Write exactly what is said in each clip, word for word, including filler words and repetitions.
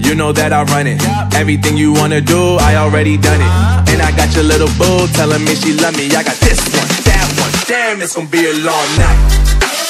You know that I run it. Everything you wanna do, I already done it. And I got your little boo telling me she love me. I got this one, that one. Damn, it's gonna be a long night.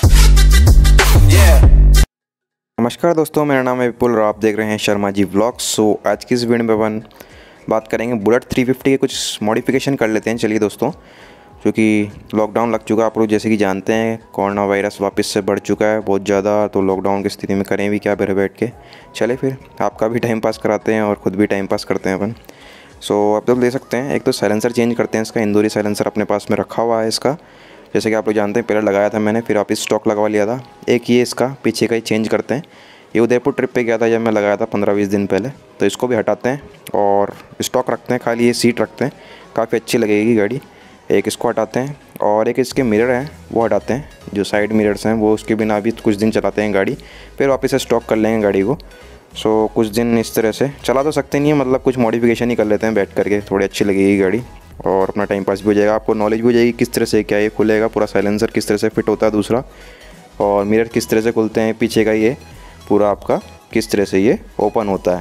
Yeah. नमस्कार दोस्तों, मेरा नाम है विपुल और आप देख रहे हैं शर्मा जी व्लॉग्स। सो आज की इस वीडियो में अपन बात करेंगे बुलेट थ्री फिफ्टी के कुछ मॉडिफिकेशन कर लेते हैं। चलिए दोस्तों, क्योंकि लॉकडाउन लग चुका है, आप लोग जैसे कि जानते हैं कोरोना वायरस वापस से बढ़ चुका है बहुत ज़्यादा। तो लॉकडाउन की स्थिति में करें भी क्या घर बैठ के। चले फिर आपका भी टाइम पास कराते हैं और ख़ुद भी टाइम पास करते हैं अपन। सो आप लोग ले सकते हैं, एक तो साइलेंसर चेंज करते हैं इसका। इंदौरी साइलेंसर अपने पास में रखा हुआ है इसका, जैसे कि आप लोग जानते हैं पहले लगाया था मैंने, फिर वापस स्टॉक लगवा लिया था। एक ये इसका पीछे का ही चेंज करते हैं। ये उदयपुर ट्रिप पे गया था जब मैं लगाया था पंद्रह बीस दिन पहले, तो इसको भी हटाते हैं और स्टॉक रखते हैं। खाली ये सीट रखते हैं, काफ़ी अच्छी लगेगी गाड़ी। एक इसको हटाते हैं और एक इसके मिरर हैं वो हटाते हैं, जो साइड मिरर्स हैं वो उसके बिना भी कुछ दिन चलाते हैं गाड़ी, फिर वापस से स्टॉक कर लेंगे गाड़ी को। सो कुछ दिन इस तरह से चला तो सकते नहीं है, मतलब कुछ मॉडिफिकेशन ही कर लेते हैं बैठ करके, थोड़ी अच्छी लगेगी गाड़ी और अपना टाइम पास भी हो जाएगा। आपको नॉलेज भी हो जाएगी किस तरह से क्या ये खुलेगा, पूरा साइलेंसर किस तरह से फिट होता है दूसरा, और मिरर किस तरह से खुलते हैं पीछे का, ये पूरा आपका किस तरह से ये ओपन होता है।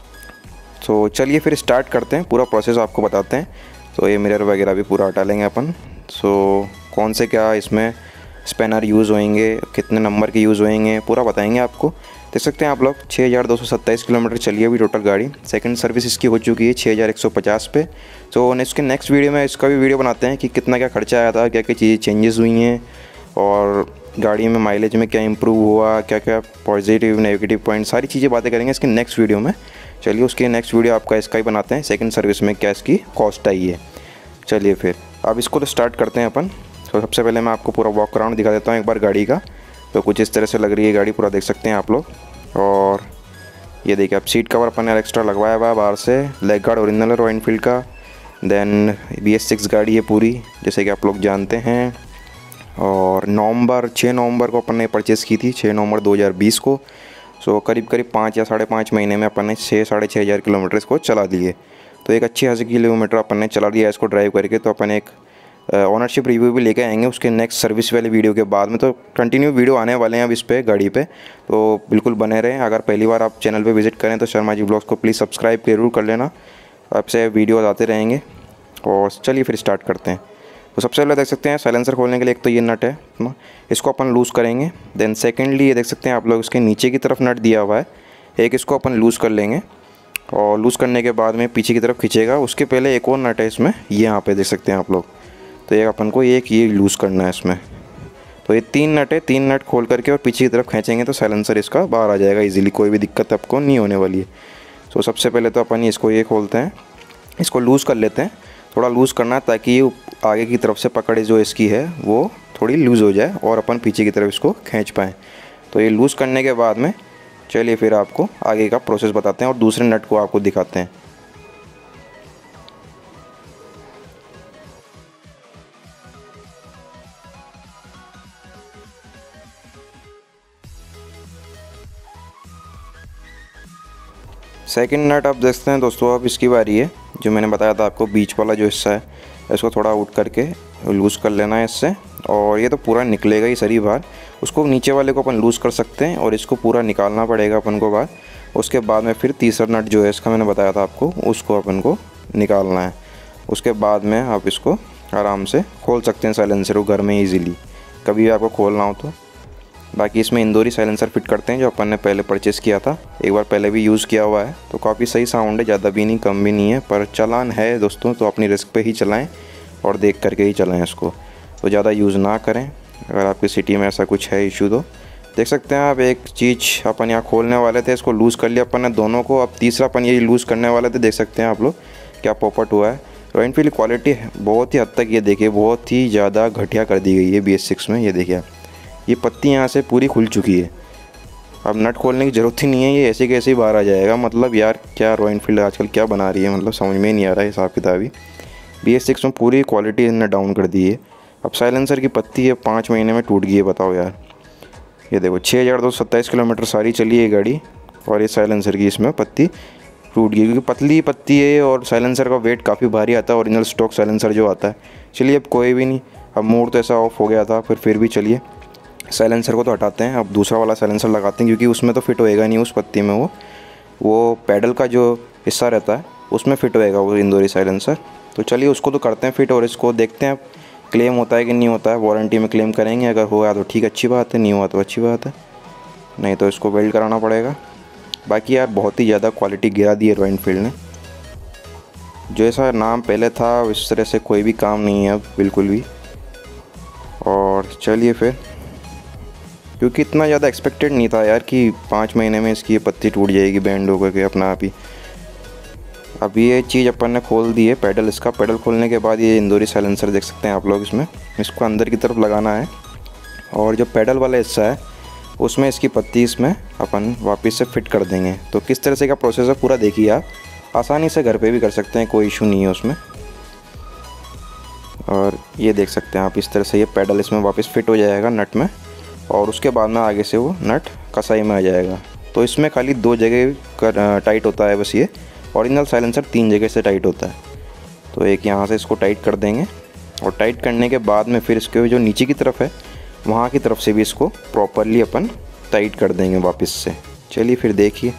तो चलिए फिर स्टार्ट करते हैं, पूरा प्रोसेस आपको बताते हैं। तो ये मिरर वगैरह भी पूरा हटा लेंगे अपन। सो कौन से क्या इसमें स्पैनर यूज़ होंगे, कितने नंबर के यूज़ होंगे, पूरा बताएंगे आपको। देख सकते हैं आप लोग छः हज़ार दो सौ सत्ताईस किलोमीटर चली है अभी टोटल गाड़ी। सेकंड सर्विस इसकी हो चुकी है छः हज़ार एक सौ पचास पे। तो इसके नेक्स्ट वीडियो में इसका भी वीडियो बनाते हैं कि कितना क्या खर्चा आया था, क्या क्या चीज़ें चेंजेस हुई हैं और गाड़ी में माइलेज में क्या इंप्रूव हुआ, क्या क्या पॉजिटिव नेगेटिव पॉइंट, सारी चीज़ें बातें करेंगे इसके नेक्स्ट वीडियो में। चलिए उसके नेक्स्ट वीडियो आपका इसका ही बनाते हैं, सेकंड सर्विस में क्या इसकी कॉस्ट आई है। चलिए फिर अब इसको तो स्टार्ट करते हैं अपन। तो सबसे पहले मैं आपको पूरा वॉक अराउंड दिखा देता हूँ एक बार गाड़ी का। तो कुछ इस तरह से लग रही है गाड़ी, पूरा देख सकते हैं आप लोग। और ये देखिए आप सीट कवर अपन ने एक्स्ट्रा लगवाया हुआ है बाहर से, लेग गार्ड ओरिजिनल है रॉयल एनफील्ड का। देन बी एस सिक्स गाड़ी है पूरी, जैसे कि आप लोग जानते हैं। और नवंबर छः नवंबर को अपन ने परचेज़ की थी, छः नवंबर दो हज़ार बीस को। सो करीब करीब पाँच या साढ़े पाँच महीने में अपन ने छः साढ़े छः हज़ार किलोमीटर इसको चला दिए। तो एक अच्छी खासी किलोमीटर अपन ने चला दिया इसको ड्राइव करके। तो अपन एक ओनरशिप रिव्यू भी लेके आएंगे उसके नेक्स्ट सर्विस वाले वीडियो के बाद में। तो कंटिन्यू वीडियो आने वाले हैं अब इस पे गाड़ी पे, तो बिल्कुल बने रहें। अगर पहली बार आप चैनल पे विजिट करें तो शर्मा जी ब्लॉग्स को प्लीज़ सब्सक्राइब जरूर कर लेना, आपसे वीडियोज़ आते रहेंगे। और चलिए फिर स्टार्ट करते हैं। तो सबसे पहले देख सकते हैं साइलेंसर खोलने के लिए एक तो ये नट है, इसको अपन लूज़ करेंगे। देन सेकेंडली ये देख सकते हैं आप लोग इसके नीचे की तरफ नट दिया हुआ है, एक इसको अपन लूज़ कर लेंगे। और लूज़ करने के बाद में पीछे की तरफ खींचेगा, उसके पहले एक और नट है इसमें, ये यहाँ पे देख सकते हैं आप लोग। तो ये अपन को एक ये लूज़ करना है इसमें। तो ये तीन नट है, तीन नट खोल करके और पीछे की तरफ खींचेंगे तो साइलेंसर इसका बाहर आ जाएगा इजीली, कोई भी दिक्कत आपको नहीं होने वाली है। तो सबसे पहले तो अपन इसको ये खोलते हैं, इसको लूज़ कर लेते हैं। थोड़ा लूज़ करना है ताकि ये आगे की तरफ से पकड़ जो इसकी है वो थोड़ी लूज़ हो जाए और अपन पीछे की तरफ इसको खींच पाएँ। तो ये लूज़ करने के बाद में चलिए फिर आपको आगे का प्रोसेस बताते हैं और दूसरे नट को आपको दिखाते हैं। सेकंड नट आप देखते हैं दोस्तों, अब इसकी बारी है। जो मैंने बताया था आपको बीच वाला जो हिस्सा है इसको थोड़ा आउट करके लूज़ कर लेना है इससे, और ये तो पूरा निकलेगा ही सरी बाहर। उसको नीचे वाले को अपन लूज़ कर सकते हैं और इसको पूरा निकालना पड़ेगा अपन को बाहर। उसके बाद में फिर तीसरा नट जो है इसका मैंने बताया था आपको, उसको अपन को निकालना है। उसके बाद में आप इसको आराम से खोल सकते हैं साइलेंसर को घर में ईज़िली, कभी भी आपको खोलना हो तो। बाकी इसमें इंदौरी साइलेंसर फिट करते हैं जो अपन ने पहले परचेज़ किया था, एक बार पहले भी यूज़ किया हुआ है। तो काफ़ी सही साउंड है, ज़्यादा भी नहीं कम भी नहीं है, पर चलान है दोस्तों तो अपनी रिस्क पे ही चलाएं और देख करके ही चलाएं इसको। तो ज़्यादा यूज़ ना करें, अगर आपकी सिटी में ऐसा कुछ है इशू। तो देख सकते हैं आप एक चीज़ अपन यहाँ खोलने वाले थे, इसको लूज़ कर लिया अपन ने दोनों को। अब तीसरा अपन यही लूज़ करने वाले थे, देख सकते हैं आप लोग क्या पॉपट हुआ है। रॉयल एनफील्ड क्वालिटी बहुत ही हद तक ये देखिए बहुत ही ज़्यादा घटिया कर दी गई है बी एस सिक्स में। ये देखिए आप, ये पत्ती यहाँ से पूरी खुल चुकी है, अब नट खोलने की ज़रूरत ही नहीं है, ये ऐसे कैसे ही बाहर आ जाएगा। मतलब यार क्या रॉयल एनफील्ड आजकल क्या बना रही है, मतलब समझ में नहीं आ रहा है हिसाब किताब ही। बी एस सिक्स में पूरी क्वालिटी इन्होंने डाउन कर दी है। अब साइलेंसर की पत्ती है पाँच महीने में टूट गई है, बताओ यार। ये देखो छः हज़ार दो सौ सत्ताईस किलोमीटर सारी चली है गाड़ी और ये साइलेंसर की इसमें पत्ती टूट गई, क्योंकि पतली पत्ती है और साइलेंसर का वेट काफ़ी भारी आता है, ओरिजिनल स्टॉक साइलेंसर जो आता है। चलिए अब कोई भी नहीं, अब मोड तो ऐसा ऑफ हो गया था, फिर फिर भी चलिए साइलेंसर को तो हटाते हैं। अब दूसरा वाला साइलेंसर लगाते हैं क्योंकि उसमें तो फिट होएगा नहीं उस पत्ती में वो। वो पैडल का जो हिस्सा रहता है उसमें फ़िट होएगा वो इंदौरी साइलेंसर। तो चलिए उसको तो करते हैं फिट, और इसको देखते हैं क्लेम होता है कि नहीं होता है। वारंटी में क्लेम करेंगे, अगर हुआ तो ठीक अच्छी बात है, नहीं हुआ तो अच्छी बात है, नहीं तो इसको वेल्ड कराना पड़ेगा। बाकी यार बहुत ही ज़्यादा क्वालिटी गिरा दी है रॉयल एनफील्ड ने। जो ऐसा नाम पहले था इस तरह से कोई भी काम नहीं है अब बिल्कुल भी। और चलिए फिर, क्योंकि इतना ज़्यादा एक्सपेक्टेड नहीं था यार कि पाँच महीने में इसकी ये पत्ती टूट जाएगी बैंड होकर के अपना आप ही। अब ये चीज़ अपन ने खोल दी है पैडल। इसका पैडल खोलने के बाद ये इंदौरी साइलेंसर देख सकते हैं आप लोग, इसमें इसको अंदर की तरफ लगाना है, और जो पैडल वाला हिस्सा है उसमें इसकी पत्ती इसमें अपन वापस से फिट कर देंगे। तो किस तरह से का प्रोसेस है पूरा देखिए आप, आसानी से घर पे भी कर सकते हैं, कोई इशू नहीं है उसमें। और ये देख सकते हैं आप, इस तरह से ये पैडल इसमें वापस फिट हो जाएगा नट में, और उसके बाद में आगे से वो नट कसाई में आ जाएगा। तो इसमें खाली दो जगह कर टाइट होता है बस, ये ओरिजिनल साइलेंसर तीन जगह से टाइट होता है। तो एक यहाँ से इसको टाइट कर देंगे, और टाइट करने के बाद में फिर इसके जो नीचे की तरफ है वहाँ की तरफ से भी इसको प्रॉपरली अपन टाइट कर देंगे वापस से। चलिए फिर देखिए।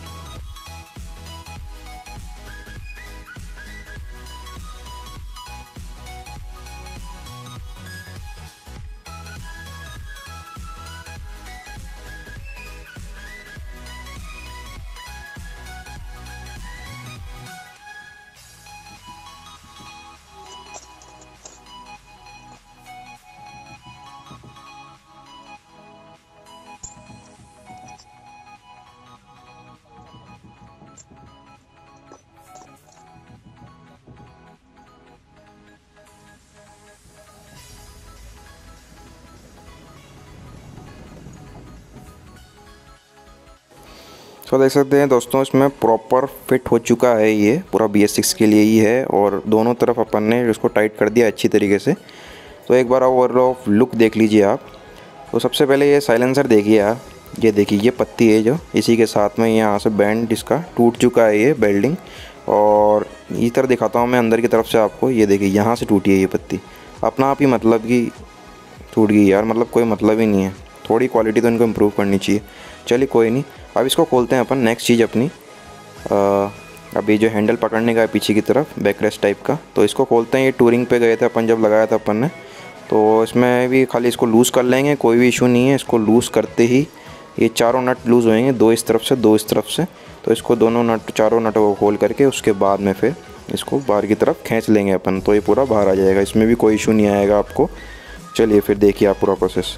तो देख सकते हैं दोस्तों, इसमें प्रॉपर फिट हो चुका है, ये पूरा बी एस सिक्स के लिए ही है, और दोनों तरफ अपन ने इसको टाइट कर दिया अच्छी तरीके से। तो एक बार ओवरऑल लुक देख लीजिए आप। तो सबसे पहले ये साइलेंसर देखिए आप, ये देखिए ये पत्ती है जो इसी के साथ में यहाँ से बैंड इसका टूट चुका है ये बेल्डिंग। और इधर दिखाता हूँ मैं अंदर की तरफ से आपको, ये देखिए यहाँ से टूटी है ये पत्ती, अपना आप ही मतलब कि टूट गई यार, मतलब कोई मतलब ही नहीं है। थोड़ी क्वालिटी तो इनको इम्प्रूव करनी चाहिए। चलिए कोई नहीं, अब इसको खोलते हैं अपन। नेक्स्ट चीज़ अपनी अभी जो हैंडल पकड़ने का है पीछे की तरफ, बैकरेस्ट टाइप का, तो इसको खोलते हैं। ये टूरिंग पे गए थे अपन जब लगाया था अपन ने, तो इसमें भी खाली इसको लूज़ कर लेंगे, कोई भी इशू नहीं है। इसको लूज़ करते ही ये चारों नट लूज़ होएंगे, दो इस तरफ से दो इस तरफ से। तो इसको दोनों नट चारों नटों को खोल करके उसके बाद में फिर इसको बाहर की तरफ खींच लेंगे अपन, तो ये पूरा बाहर आ जाएगा, इसमें भी कोई इशू नहीं आएगा आपको। चलिए फिर देखिए आप पूरा प्रोसेस।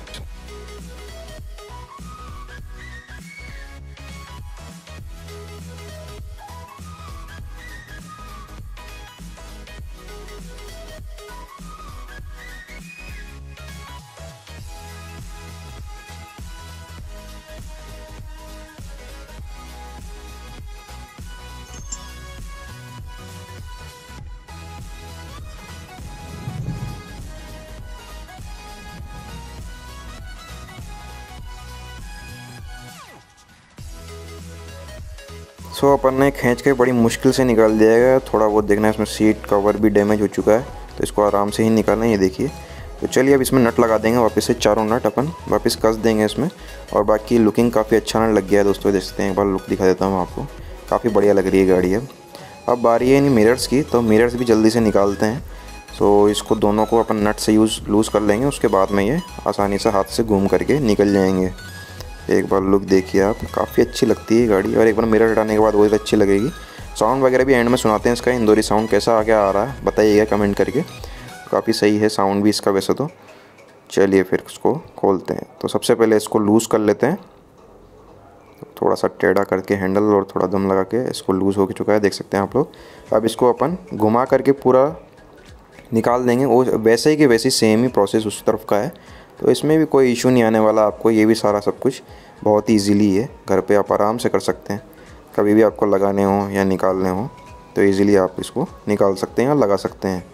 सो so, अपन ने खींच के बड़ी मुश्किल से निकाल दिया है। थोड़ा बहुत देखना है, इसमें सीट कवर भी डैमेज हो चुका है, तो इसको आराम से ही निकालना है, ये देखिए। तो चलिए अब इसमें नट लगा देंगे वापस से, चारों नट अपन वापस कस देंगे इसमें। और बाकी लुकिंग काफ़ी अच्छा नट लग गया है दोस्तों, देख सकते हैं। एक बार लुक दिखा देता हूँ आपको, काफ़ी बढ़िया लग रही है गाड़ी अब। अब बारी है इन मिरर्स की, तो मिरर्स भी जल्दी से निकालते हैं। सो इसको दोनों को अपन नट से यूज़ लूज़ कर लेंगे, उसके बाद में ये आसानी से हाथ से घूम करके निकल जाएंगे। एक बार लुक देखिए आप, काफ़ी अच्छी लगती है गाड़ी, और एक बार मिरर हटाने के बाद वो अच्छी लगेगी। साउंड वगैरह भी एंड में सुनाते हैं इसका, इंदौरी साउंड कैसा आगे आ रहा है बताइएगा कमेंट करके। काफ़ी सही है साउंड भी इसका वैसे तो। चलिए फिर इसको खोलते हैं। तो सबसे पहले इसको लूज़ कर लेते हैं, थोड़ा सा टेढ़ा करके हैंडल, और थोड़ा दम लगा के इसको लूज़ हो चुका है, देख सकते हैं आप लोग। अब इसको अपन घुमा करके पूरा निकाल देंगे, वो वैसे ही कि वैसे सेम ही प्रोसेस उस तरफ का है, तो इसमें भी कोई इशू नहीं आने वाला आपको। ये भी सारा सब कुछ बहुत ईजीली है, घर पे आप आराम से कर सकते हैं। कभी भी आपको लगाने हो या निकालने हो तो इजीली आप इसको निकाल सकते हैं या लगा सकते हैं।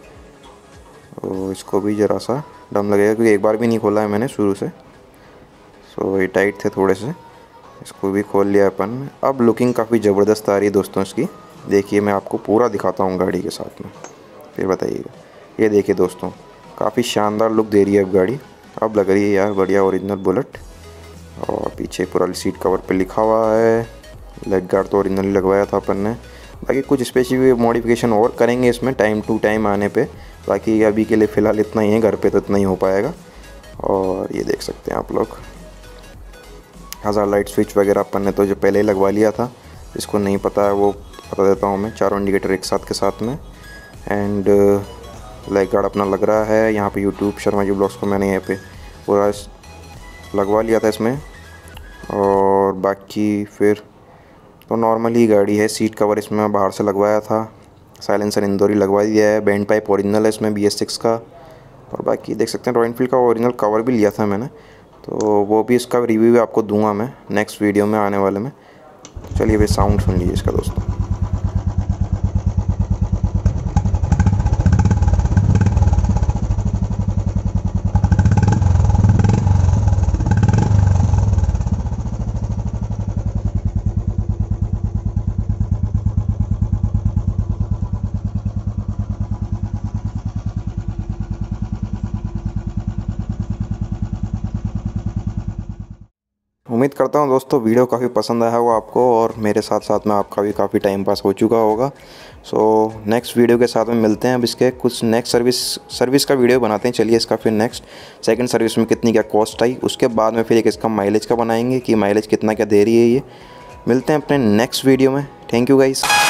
तो इसको भी ज़रा सा दम लगेगा, क्योंकि एक बार भी नहीं खोला है मैंने शुरू से। सो ये टाइट थे थोड़े से, इसको भी खोल लिया अपन। अब लुकिंग काफ़ी ज़बरदस्त आ रही है दोस्तों इसकी, देखिए मैं आपको पूरा दिखाता हूँ गाड़ी के साथ में, फिर बताइएगा। ये देखिए दोस्तों, काफ़ी शानदार लुक दे रही है अब गाड़ी। अब लग रही है यार बढ़िया ओरिजिनल बुलेट। और पीछे पूरा सीट कवर पे लिखा हुआ है लेग गार्ड तो ओरिजिनली लगवाया था अपन ने। बाकी कुछ स्पेसिफिक मॉडिफिकेशन और करेंगे इसमें टाइम टू टाइम आने पे। बाकी अभी के लिए फ़िलहाल इतना ही है, घर पे तो इतना ही हो पाएगा। और ये देख सकते हैं आप लोग, हज़ार लाइट स्विच वगैरह अपन ने तो जो पहले ही लगवा लिया था, जिसको नहीं पता है वो बता देता हूँ मैं। चारों इंडिकेटर एक साथ के साथ में। एंड लाइट गार्ड अपना लग रहा है यहाँ पे। यूट्यूब शर्मा जी ब्लॉग्स को मैंने यहाँ पे पूरा लगवा लिया था इसमें। और बाकी फिर तो नॉर्मली गाड़ी है। सीट कवर इसमें बाहर से लगवाया था। साइलेंसर इंदौरी लगवा दिया है। बैंड पाइप ओरिजिनल है इसमें बी एस सिक्स का। और बाकी देख सकते हैं रॉयल एनफील्ड का ओरिजिनल कवर भी लिया था मैंने, तो वो भी इसका रिव्यू भी आपको दूंगा मैं नेक्स्ट वीडियो में आने वाले में। चलिए भाई साउंड सुन लीजिए इसका दोस्तों। उम्मीद करता हूँ दोस्तों वीडियो काफ़ी पसंद आया होगा आपको, और मेरे साथ साथ में आपका भी काफ़ी टाइम पास हो चुका होगा। सो नेक्स्ट वीडियो के साथ में मिलते हैं। अब इसके कुछ नेक्स्ट सर्विस सर्विस का वीडियो बनाते हैं। चलिए इसका फिर नेक्स्ट सेकंड सर्विस में कितनी क्या कॉस्ट आई, उसके बाद में फिर एक इसका माइलेज का बनाएंगे कि माइलेज कितना क्या दे रही है ये। मिलते हैं अपने नेक्स्ट वीडियो में। Thank you guys.